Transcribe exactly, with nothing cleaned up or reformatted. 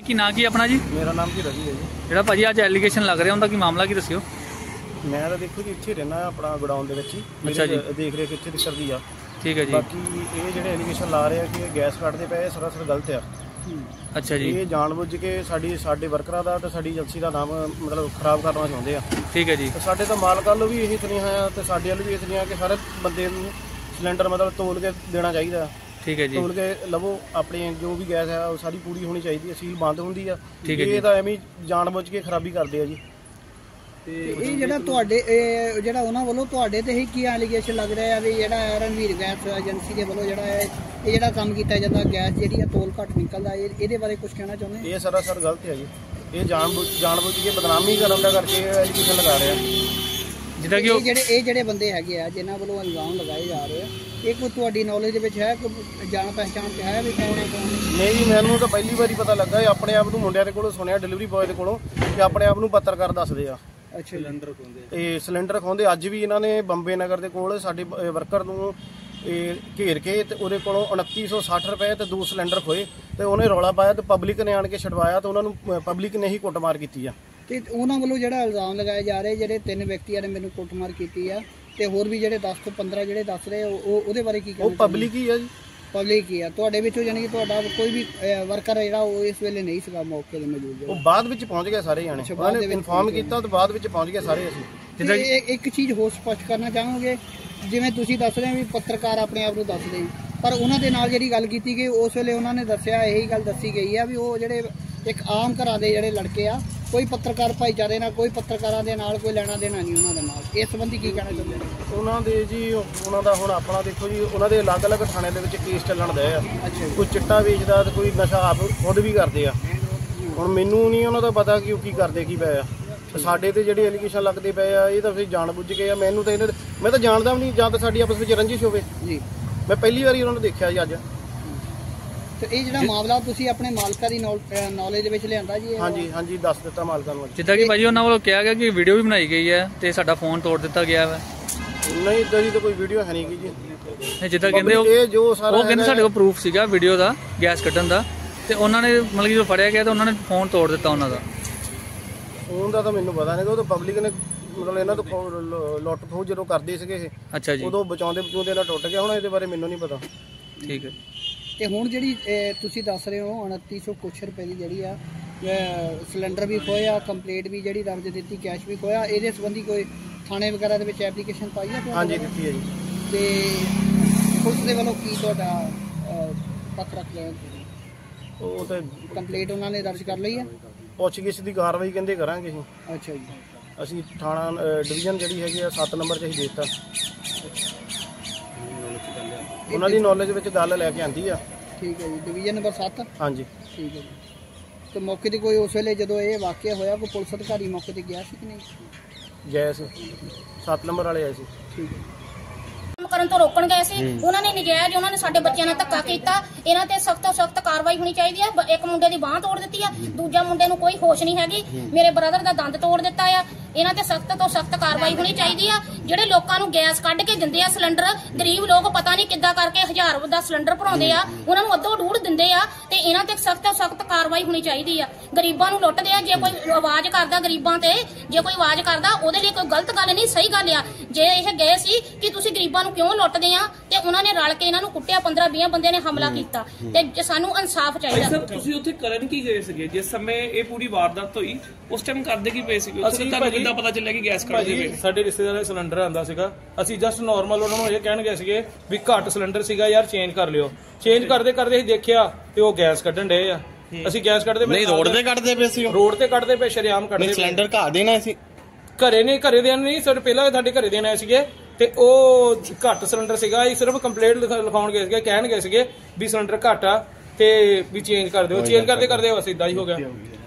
ਕੀ ਨਾਂ ਕੀ ਆਪਣਾ ਜੀ? ਮੇਰਾ ਨਾਮ ਕੀ ਰਵੀ ਹੈ ਜੀ। ਜਿਹੜਾ ਭਾਜੀ ਅੱਜ ਐਲੀਗੇਸ਼ਨ ਲੱਗ ਰਿਹਾ ਉਹਦਾ ਕੀ ਮਾਮਲਾ ਕੀ ਦੱਸਿਓ? ਮੈਂ ਤਾਂ ਦੇਖੋ ਜੀ ਇੱਥੇ ਰਹਿਣਾ ਆਪਣਾ ਗੋਡਾਊਨ ਦੇ ਵਿੱਚ ਹੀ। ਅੱਛਾ ਜੀ। ਦੇਖ ਰੇਖ ਇੱਥੇ ਦੀ ਕਰਦੀ ਆ। ਠੀਕ ਹੈ ਜੀ। ਬਾਕੀ ਇਹ ਜਿਹੜੇ ਐਲੀਗੇਸ਼ਨ ਲਾ ਰਹੇ ਆ ਕਿ ਗੈਸ ਕੱਢਦੇ ਪਏ ਸਰਾਸਰ ਗਲਤ ਆ। ਅੱਛਾ ਜੀ। ਇਹ ਜਾਣਬੁੱਝ ਕੇ ਸਾਡੀ ਸਾਡੇ ਵਰਕਰਾਂ ਦਾ ਤੇ ਸਾਡੀ ਏਜੰਸੀ ਦਾ ਨਾਮ ਮਤਲਬ ਖਰਾਬ ਕਰਨਾ ਚਾਹੁੰਦੇ ਆ। ਠੀਕ ਹੈ ਜੀ। ਤੇ ਸਾਡੇ ਤਾਂ ਮਾਲਕਾਂ ਵੱਲੋਂ ਵੀ ਇਹੀ ਸੁਨੇਹਾ ਆ ਤੇ ਸਾਡੇ ਵੱਲੋਂ ਵੀ ਇਹ ਸੁਨੇਹਾ ਕਿ ਹਰ ਬੰਦੇ ਨੂੰ ਸਿਲੰਡਰ ਮਤਲਬ ਤੋਲ ਕੇ ਦੇਣਾ ਚਾਹੀਦਾ। ਠੀਕ ਹੈ ਜੀ। ਤੋਲ ਕੇ ਲਵੋ, ਆਪਣੀ ਜੋ ਵੀ ਗੈਸ ਹੈ ਉਹ ਸਾਰੀ ਪੂਰੀ ਹੋਣੀ ਚਾਹੀਦੀ ਹੈ, ਸੀਲ ਬੰਦ ਹੁੰਦੀ ਆ। ਠੀਕ ਹੈ ਜੀ। ਇਹ ਤਾਂ ਐਵੇਂ ਜਾਣਬੁੱਝ ਕੇ ਖਰਾਬੀ ਕਰਦੇ ਆ ਜੀ। ਤੇ ਇਹ ਜਿਹੜਾ ਤੁਹਾਡੇ ਜਿਹੜਾ ਉਹਨਾਂ ਵੱਲੋਂ ਤੁਹਾਡੇ ਤੇ ਹੀ ਕੀ ਐਲੀਗੇਸ਼ਨ ਲੱਗ ਰਿਹਾ ਆ ਵੀ ਜਿਹੜਾ ਰਣਵੀਰ ਗੈਸ ਏਜੰਸੀ ਦੇ ਵੱਲੋਂ ਜਿਹੜਾ ਹੈ ਇਹ ਜਿਹੜਾ ਕੰਮ ਕੀਤਾ ਜਾਂਦਾ ਗੈਸ ਜਿਹੜੀ ਆ ਤੋਲ ਘੱਟ ਨਿਕਲਦਾ, ਇਹਦੇ ਬਾਰੇ ਕੁਝ ਕਹਿਣਾ ਚਾਹੁੰਦੇ? ਇਹ ਸਰਾਸਰ ਗਲਤ ਹੈ ਜੀ। ਇਹ ਜਾਣ ਜਾਣਬੁੱਝ ਕੇ ਬਦਨਾਮੀ ਕਰਨ ਦਾ ਕਰਕੇ ਐਲੀਗੇਸ਼ਨ ਲਗਾ ਰਹੇ ਆ। ਜਿੱਦਾਂ ਕਿ ਇਹ ਜਿਹੜੇ ਇਹ ਜਿਹੜੇ ਬੰਦੇ ਹੈਗੇ ਆ ਜਿਨ੍ਹਾਂ ਵੱਲੋਂ ਇਲਜ਼ਾਮ ਲਗਾਏ ਜਾ ਰਹੇ ਆ, ਇਹ ਕੋਈ ਤੁਹਾਡੀ ਨੌਲੇਜ ਦੇ ਵਿੱਚ ਹੈ ਕੋਈ ਜਾਣ ਪਹਿਚਾਣ ਤੇ ਹੈ ਵੀ ਕੌਣ ਹੈ ਕੌਣ ਨਹੀਂ ਜੀ? ਮੈਨੂੰ ਤਾਂ ਪਹਿਲੀ ਵਾਰੀ ਪਤਾ ਲੱਗਾ। ਇਹ ਆਪਣੇ ਆਪ ਨੂੰ ਮੁੰਡਿਆਂ ਦੇ ਕੋਲੋਂ ਸੁਣਿਆ, ਡਿਲੀਵਰੀ ਬॉय ਦੇ ਕੋਲੋਂ, ਕਿ ਆਪਣੇ ਆਪ ਨੂੰ ਪੱਤਰਕਾਰ ਦੱਸਦੇ ਆ। ਅੱਛਾ। ਸਿਲੰਡਰ ਖੋਂਦੇ ਇਹ ਸਿਲੰਡਰ ਖੋਂਦੇ। ਅੱਜ ਵੀ ਇਹਨਾਂ ਨੇ ਬੰਬੇ ਨਗਰ ਦੇ ਕੋਲ ਸਾਡੇ ਵਰਕਰ ਨੂੰ ਇਹ ਘੇਰ ਕੇ ਤੇ ਉਹਦੇ ਕੋਲੋਂ ਉਨੱਤੀ ਸੌ ਸੱਠ ਰੁਪਏ ਤੇ ਦੋ ਸਿਲੰਡਰ ਖੋਏ ਤੇ ਉਹਨੇ ਰੌਲਾ ਪਾਇਆ ਤੇ ਪਬਲਿਕ ਨੇ ਆਣ ਕੇ ਛਡਵਾਇਆ ਤੇ ਉਹਨਾਂ ਨੂੰ ਪਬਲਿਕ ਨੇ ਹੀ ਕੁੱਟਮਾਰ ਕੀਤੀ ਆ। ਤੇ ਉਹਨਾਂ ਵੱਲੋਂ ਜਿਹੜਾ ਇਲਜ਼ਾਮ ਲਗਾਏ ਜਾ ਰਹੇ ਜਿਹੜੇ ਤਿੰਨ ਵਿਅਕਤੀਆਂ ਨੇ ਮੈਨੂੰ ਕੁੱਟਮਾਰ ਕੀਤੀ ਆ ਤੇ ਹੋਰ ਵੀ ਜਿਹੜੇ ਦਸ ਤੋਂ ਪੰਦਰਾਂ ਜਿਹੜੇ ਦੱਸ ਰਹੇ ਉਹ ਉਹਦੇ ਬਾਰੇ ਕੀ ਕਹਿਣਾ? ਉਹ ਪਬਲਿਕ ਹੀ ਆ ਜੀ। ਪਬਲਿਕ ਹੀ ਆ ਤੁਹਾਡੇ ਵਿੱਚੋਂ, ਯਾਨੀ ਕਿ ਤੁਹਾਡਾ ਕੋਈ ਵੀ ਵਰਕਰ ਜਿਹੜਾ ਉਹ ਇਸ ਵੇਲੇ ਨਹੀਂ ਸੀਗਾ ਮੌਕੇ ਤੇ ਮੌਜੂਦ? ਉਹ ਬਾਅਦ ਵਿੱਚ ਪਹੁੰਚ ਗਏ ਸਾਰੇ ਜਾਣੇ। ਉਹਨਾਂ ਨੇ ਇਨਫਾਰਮ ਕੀਤਾ ਤੇ ਬਾਅਦ ਵਿੱਚ ਪਹੁੰਚ ਗਏ ਸਾਰੇ ਅਸੀਂ। ਜਿੱਦਾਂ ਇੱਕ ਚੀਜ਼ ਹੋਰ ਸਪਸ਼ਟ ਕਰਨਾ ਚਾਹਾਂਗੇ, ਜਿਵੇਂ ਤੁਸੀਂ ਦੱਸ ਰਹੇ ਹੋ ਵੀ ਪੱਤਰਕਾਰ ਆਪਣੇ ਆਪ ਨੂੰ ਦੱਸਦੇ ਪਰ ਉਹਨਾਂ ਦੇ ਨਾਲ ਜਿਹੜੀ ਗੱਲ ਕੀਤੀ ਗਈ ਉਸ ਵੇਲੇ ਉਹਨਾਂ ਨੇ ਦੱਸਿਆ, ਇਹੀ ਗੱਲ ਦੱਸੀ ਗਈ ਆ ਵੀ ਉਹ ਜਿਹੜੇ ਇੱਕ ਆਮ ਘਰਾਂ ਦੇ ਜਿਹੜੇ ਲੜਕੇ ਆ, ਕੋਈ ਪੱਤਰਕਾਰ ਭਾਈਚਾਰੇ ਨਾਲ ਕੋਈ ਪੱਤਰਕਾਰਾਂ ਦੇ ਨਾਲ ਕੋਈ ਲੈਣਾ ਦੇਣਾ ਨਹੀਂ ਉਹਨਾਂ ਦੇ ਨਾਲ। ਇਸ ਸੰਬੰਧੀ ਕੀ ਕਹਿਣਾ ਚਾਹੁੰਦੇ ਨੇ? ਉਹਨਾਂ ਦੇ ਜੀ ਉਹਨਾਂ ਦਾ ਹੁਣ ਆਪਣਾ ਦੇਖੋ ਜੀ, ਉਹਨਾਂ ਦੇ ਅਲੱਗ-ਅਲੱਗ ਥਾਣੇ ਦੇ ਵਿੱਚ ਕੇਸ ਚੱਲਣ ਦੇ ਆ। ਕੋਈ ਚਿੱਟਾ ਵੇਚਦਾ ਤੇ ਕੋਈ ਨਸ਼ਾ ਆਪ ਖੁਦ ਵੀ ਕਰਦੇ ਆ। ਹੁਣ ਮੈਨੂੰ ਨਹੀਂ ਉਹਨਾਂ ਦਾ ਪਤਾ ਕਿ ਉਹ ਕੀ ਕਰਦੇ ਕੀ ਪਏ ਆ। ਸਾਡੇ ਤੇ ਜਿਹੜੇ ਐਲੀਗੇਸ਼ਨ ਲੱਗਦੇ ਪਏ ਆ ਇਹ ਤਾਂ ਫਿਰ ਜਾਣ ਬੁੱਝ ਕੇ ਆ। ਮੈਨੂੰ ਤਾਂ ਇਹਨਾਂ ਮੈਂ ਤਾਂ ਜਾਣਦਾ ਵੀ ਨਹੀਂ, ਜਾਂ ਤਾਂ ਸਾਡੀ ਆਪਸ ਵਿੱਚ ਰੰਜਿਸ਼ ਹੋਵੇ ਜੀ। ਮੈਂ ਪਹਿਲੀ ਵਾਰੀ ਉਹਨਾਂ ਨੂੰ ਦੇਖਿਆ ਜੀ ਅੱਜ। ਤੇ ਇਹ ਜਿਹੜਾ ਮਾਮਲਾ ਤੁਸੀਂ ਆਪਣੇ ਮਾਲਕਾਂ ਦੀ ਨੌਲੇਜ ਦੇ ਵਿੱਚ ਲਿਆਂਦਾ ਜੀ? ਹਾਂਜੀ ਹਾਂਜੀ, ਦੱਸ ਦਿੱਤਾ ਮਾਲਕਾਂ ਨੂੰ। ਜਿੱਦਾਂ ਕਿ ਭਾਜੀ ਉਹਨਾਂ ਵੱਲੋਂ ਕਿਹਾ ਗਿਆ ਕਿ ਵੀਡੀਓ ਵੀ ਬਣਾਈ ਗਈ ਹੈ ਤੇ ਸਾਡਾ ਫੋਨ ਤੋੜ ਦਿੱਤਾ ਗਿਆ ਵਾ। ਨਹੀਂ, ਇਦਾਂ ਦੀ ਤਾਂ ਕੋਈ ਵੀਡੀਓ ਹੈ ਨਹੀਂ ਗਈ ਜੀ। ਜਿੱਦਾਂ ਕਹਿੰਦੇ ਉਹ ਜੋ ਸਾਰਾ ਉਹ ਕਹਿੰਦੇ ਸਾਡੇ ਕੋਲ ਪ੍ਰੂਫ ਸੀਗਾ ਵੀਡੀਓ ਦਾ ਗੈਸ ਕੱਢਣ ਦਾ, ਤੇ ਉਹਨਾਂ ਨੇ ਮਤਲਬ ਜਦੋਂ ਫੜਿਆ ਗਿਆ ਤਾਂ ਉਹਨਾਂ ਨੇ ਫੋਨ ਤੋੜ ਦਿੱਤਾ ਉਹਨਾਂ ਦਾ। ਫੋਨ ਦਾ ਤਾਂ ਮੈਨੂੰ ਪਤਾ ਨਹੀਂ, ਉਹ ਤਾਂ ਪਬਲਿਕ ਨੇ ਮਤਲਬ ਇਹਨਾਂ ਤੋਂ ਲੁੱਟ ਖੋਹ ਜਦੋਂ ਕਰਦੇ ਸੀਗੇ ਇਹ। ਅੱਛਾ ਜੀ। ਉਦੋਂ ਬਚਾਉਂਦੇ ਬਚਾਉਂਦੇ ਇਹਨਾਂ ਟੁੱਟ ਗਿਆ। ਹੁਣ ਇਹਦੇ ਬਾਰੇ ਮੈਨੂੰ ਨਹੀਂ ਪਤਾ। ਠੀਕ ਹੈ। ਤੇ ਹੁਣ ਜਿਹੜੀ ਤੁਸੀਂ ਦੱਸ ਰਹੇ ਹੋ ਉਨੱਤੀ ਸੌ ਕੁਛ ਰੁਪਏ ਦੀ ਜਿਹੜੀ ਆ ਸਿਲੰਡਰ ਵੀ ਖੋਇਆ, ਕੰਪਲੇਂਟ ਵੀ ਜਿਹੜੀ ਦਰਜ ਦਿੱਤੀ, ਕੈਸ਼ ਵੀ ਖੋਇਆ, ਇਹਦੇ ਸੰਬੰਧੀ ਕੋਈ ਥਾਣੇ ਵਗੈਰਾ ਦੇ ਵਿੱਚ ਐਪਲੀਕੇਸ਼ਨ ਪਾਈ ਹੈ? ਹਾਂਜੀ, ਦਿੱਤੀ ਹੈ ਜੀ। ਤੇ ਪੁਲਿਸ ਦੇ ਵੱਲੋਂ ਕੀ ਤੁਹਾਡਾ ਪੱਖ ਰੱਖ ਲਿਆ? ਉਹ ਤੇ ਕੰਪਲੇਂਟ ਉਹਨਾਂ ਨੇ ਦਰਜ ਕਰ ਲਈ ਹੈ? ਪੁੱਛਗਿੱਛ ਦੀ ਕਾਰਵਾਈ ਕਹਿੰਦੇ ਕਰਾਂਗੇ ਅਸੀਂ। ਅੱਛਾ ਜੀ। ਅਸੀਂ ਥਾਣਾ ਡਿਵੀਜ਼ਨ ਜਿਹੜੀ ਹੈਗੀ ਆ ਸੱਤ ਨੰਬਰ 'ਚ ਅਸੀਂ ਦੇ ਦਿੱਤਾ। ਉਹਨਾਂ ਦੀ ਨੌਲੇਜ ਵਿੱਚ ਗੱਲ ਲੈ ਕੇ ਆਂਦੀ ਆ। ਠੀਕ ਹੈ ਜੀ। ਡਿਵੀਜ਼ਨ ਨੰਬਰ ਸੱਤ? ਹਾਂਜੀ। ਠੀਕ ਹੈ ਜੀ। ਤੇ ਮੌਕੇ ਤੇ ਕੋਈ ਉਸ ਵੇਲੇ ਜਦੋਂ ਇਹ ਵਾਕਿਆ ਹੋਇਆ ਕੋਈ ਪੁਲਿਸ ਅਧਿਕਾਰੀ ਮੌਕੇ ਤੇ ਗਿਆ ਸੀ ਕਿ ਨਹੀਂ? ਗਏ ਸੀ, ਸੱਤ ਨੰਬਰ ਵਾਲੇ ਆਏ ਸੀ। ਠੀਕ ਹੈ। ਕਰਨ ਤੋਂ ਰੋਕਣ ਗਏ ਸੀ, ਉਹਨਾਂ ਨੇ ਨਜਾਇਜ਼ ਉਹਨਾਂ ਨੇ ਸਾਡੇ ਬੱਚਿਆਂ ਨਾਲ ਧੱਕਾ ਕੀਤਾ। ਇਹਨਾਂ ਤੇ ਸਖਤ ਤੋਂ ਸਖਤ ਕਾਰਵਾਈ ਹੋਣੀ ਚਾਹੀਦੀ ਆ। ਇੱਕ ਮੁੰਡੇ ਦੀ ਬਾਂਹ ਤੋੜ ਦਿੱਤੀ ਆ, ਦੂਜਾ ਮੁੰਡੇ ਨੂੰ ਕੋਈ ਹੋਸ਼ ਨਹੀਂ ਹੈਗੀ, ਮੇਰੇ ਬ੍ਰਦਰ ਦਾ ਦੰਦ ਤੋੜ ਦਿੱਤਾ ਆ। ਇਹਨਾਂ ਤੇ ਸਖਤ ਤੋਂ ਸਖਤ ਕਾਰਵਾਈ ਹੋਣੀ ਚਾਹੀਦੀ ਆ। ਜਿਹੜੇ ਲੋਕਾਂ ਨੂੰ ਗੈਸ ਕੱਢ ਕੇ ਦਿੰਦੇ ਆ ਸਿਲੰਡਰ, ਗਰੀਬ ਲੋਕ ਪਤਾ ਨਹੀਂ ਕਿੱਦਾਂ ਕਰਕੇ ਹਜ਼ਾਰ ਦਾ ਸਿਲੰਡਰ ਭਰਾਉਂਦੇ ਆ, ਉਹਨਾਂ ਨੂੰ ਅੱਧੋ ਡੂਢ ਦਿੰਦੇ ਆ। ਤੇ ਇਹਨਾਂ ਤੇ ਸਖਤ ਤੋਂ ਸਖਤ ਕਾਰਵਾਈ ਹੋਣੀ ਚਾਹੀਦੀ ਆ। ਗਰੀਬਾਂ ਨੂੰ ਲੁੱਟਦੇ ਆ। ਜੇ ਕੋਈ ਆਵਾਜ਼ ਕਰਦਾ ਗਰੀਬਾਂ ਤੇ, ਜੇ ਕੋਈ ਆਵਾਜ਼ ਕਰਦਾ ਉਹਦੇ ਲਈ ਕੋਈ ਗਲਤ ਗੱਲ ਨਹੀਂ, ਸਹੀ ਗੱਲ ਆ। ਜੇ ਇਹ ਗਏ ਸੀ ਕਿ ਤੁਸੀਂ ਗਰੀਬਾਂ ਨੂੰ ਕਿਉਂ ਲੁੱਟਦੇ ਆ, ਤੇ ਉਹਨਾਂ ਨੇ ਰਲ ਕੇ ਇਹਨਾਂ ਨੂੰ ਕੁੱਟਿਆ, ਪੰਦਰਾਂ ਵੀਹ ਬੰਦੇ ਨੇ ਹਮਲਾ ਕੀਤਾ, ਤੇ ਸਾਨੂੰ ਇਨਸਾਫ ਚਾਹੀਦਾ। ਸਰ ਤੁਸੀਂ ਉੱਥੇ ਕਰਨ ਕੀ ਗਏ ਸੀਗੇ ਜਿਸ ਸਮੇਂ ਇਹ ਪੂਰੀ ਵਾਰਦਾਤ ਹੋਈ? ਉਸ ਟਾਈਮ ਕਰਦੇ ਕੀ ਪਏ ਸੀਗੇ? ਅਸੀਂ ਤੁਹਾਨੂੰ ਕਿੱਦਾਂ ਪਤਾ ਚੱਲਿਆ ਕਿ ਗੈਸ ਕੱਢਦੇ ਪਏ? ਸਾਡੇ ਰਿਸ਼ਤੇਦਾਰ ਦਾ ਸਿਲੰਡਰ ਆਂਦਾ ਸੀਗਾ, ਅਸੀਂ ਜਸਟ ਨਾਰਮਲ ਉਹਨਾਂ ਨੂੰ ਇਹ ਕਹਿਣ ਗਏ ਸੀਗੇ ਵੀ ਘੱਟ ਸਿਲੰਡਰ ਸੀਗਾ ਯਾਰ, ਚੇਂਜ ਕਰ ਲਿਓ। ਚੇਂਜ ਕਰਦੇ ਕਰਦੇ ਅਸੀਂ ਦੇਖਿਆ ਤੇ ਉਹ ਗੈਸ ਕੱਢਣ ਡਏ ਆ। ਅਸੀਂ ਗੈਸ ਕੱਢਦੇ ਨਹੀਂ, ਰੋਡ ਤੇ ਕੱਢਦੇ ਪਏ ਸੀ? ਰੋਡ ਤੇ ਕੱਢਦੇ ਪਏ, ਸ਼ਰੇਆਮ ਕੱਢਦੇ। ਸਿਲੰਡਰ ਘਾ ਦੇਣਾ ਸੀ? ਘਰੇ ਨਹੀਂ, ਘਰੇ ਦੇਣ ਨਹੀਂ, ਸਾਡੇ ਪਹਿਲਾਂ ਸਾਡੇ ਘਰੇ ਦੇਣ ਆਏ ਸੀਗੇ ਤੇ ਉਹ ਘੱਟ ਸਿਲੰਡਰ ਸੀਗਾ। ਇਹ ਸਿਰਫ ਕੰਪਲੇਂਟ ਲਿਖਾਉਣ ਗਏ ਸੀਗੇ, ਕਹਿਣ ਗਏ ਸੀਗੇ ਵੀ ਸਿਲੰਡਰ ਘੱਟ ਆ ਤੇ ਵੀ ਚੇਂਜ ਕਰ ਦਿਓ। ਚੇਂਜ ਕਰਦੇ ਕਰਦੇ ਬਸ ਇਦਾਂ ਹੀ ਹੋ ਗਿਆ।